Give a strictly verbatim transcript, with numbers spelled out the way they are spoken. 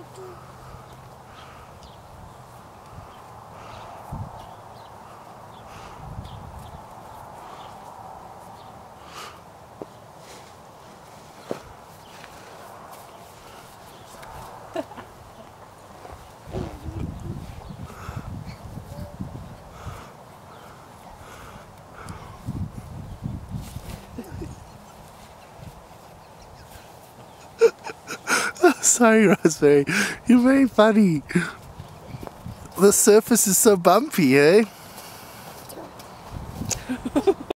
Sorry, Raspberry. You're very funny. The surface is so bumpy, eh?